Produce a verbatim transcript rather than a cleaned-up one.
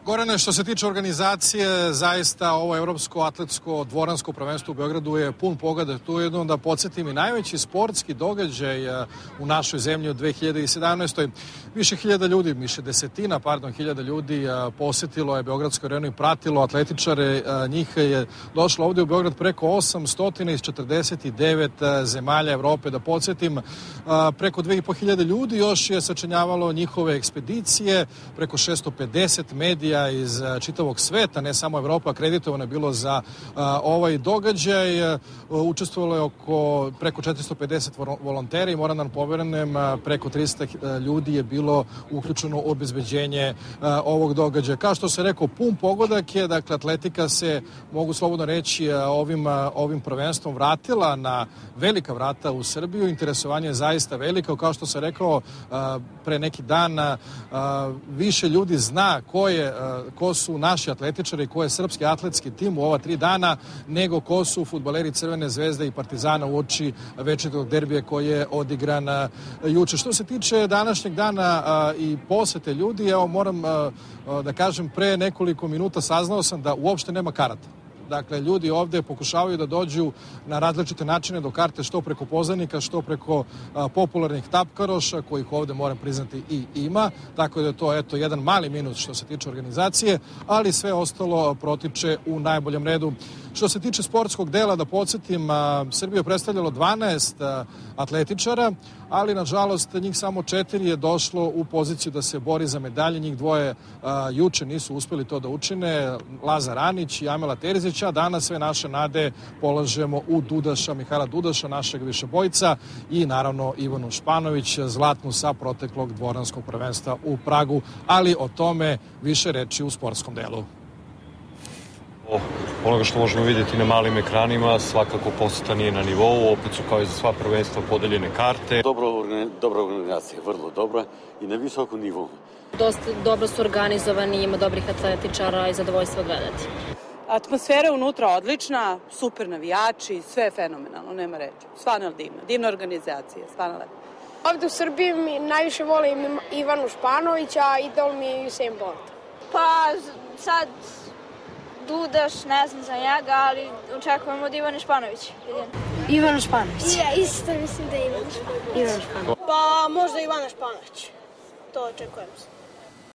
Gorane, što se tiče organizacije, zaista ovo evropsko atletsko dvoransko prvenstvo u Beogradu je pun pogodak. Tu jednom da podsjetim i najveći sportski događaj u našoj zemlji od dve hiljade sedamnaeste. Više hiljada ljudi, više desetina, pardon, hiljada ljudi posetilo je Beogradsku arenu i pratilo atletičare. Njih je došlo ovde u Beograd preko osamsto četrdeset devet zemalja Evrope. Da podsjetim, preko dve i po hiljade ljudi još je sačinjavalo njihove ekspedicije, preko šesto pedeset medija iz čitavog sveta, ne samo Evropa, akreditovano je bilo za a, ovaj događaj. Učestvovalo je oko preko četiristo pedeset volontera i moram da napomenem, preko tristo ljudi je bilo uključeno u obezbeđenje a, ovog događaja. Kao što se rekao, pun pogodak je, dakle, atletika se, mogu slobodno reći, ovim, ovim prvenstvom vratila na velika vrata u Srbiju. Interesovanje je zaista veliko. Kao što se rekao a, pre neki dan, a, više ljudi zna ko je ko su naši atletičari, ko je srpski atletski tim u ova tri dana, nego ko su fudbaleri Crvene zvezde i Partizana uoči večernjeg derbija koji je odigran juče. Što se tiče današnjeg dana i posete ljudi, evo moram da kažem, pre nekoliko minuta saznao sam da uopšte nema karata. Dakle, ljudi ovde pokušavaju da dođu na različite načine do karte, što preko pozajnika, što preko a, popularnih tapkaroša, kojih ovde, moram priznati, i ima. Tako da je to, eto, jedan mali minus što se tiče organizacije, ali sve ostalo protiče u najboljem redu. Što se tiče sportskog dela, da podsjetim, a, Srbiju je predstavljalo dvanaest a, atletičara, ali nažalost njih samo četiri je došlo u poziciju da se bori za medalje. Njih dvoje a, juče nisu uspeli to da učine, Lazar Anić i Amela Terzić, a danas sve naše nade polažemo u Dudaša, Mihajla Dudaša, našeg višebojca, i naravno Ivanu Španović, zlatnu sa proteklog dvoranskog prvenstva u Pragu, ali o tome više reči u sportskom delu. Onoga što možemo vidjeti na malim ekranima, svakako poseta nije na nivou, opet su kao i za sva prvenstva podeljene karte. Dobro, dobra organizacija, vrlo dobra i na visokom nivou. Dosta dobro su organizovani, ima dobrih atletičara i zadovoljstvo gledati. Atmosfera unutra odlična, super navijači, sve je fenomenalno, nema reći. Stvarno divna, divna organizacija, stvarno lepo. Ovde u Srbiji mi najviše volim Ivanu Španovića, a idol mi je Usain Bolt. Pa sad Dudaš, ne znam za njega, ali očekujemo od Ivane Španović. Ivana Španović. Ja isto mislim da je Ivana Španović. Ivana Španović. Pa možda Ivana Španović. To očekujem se.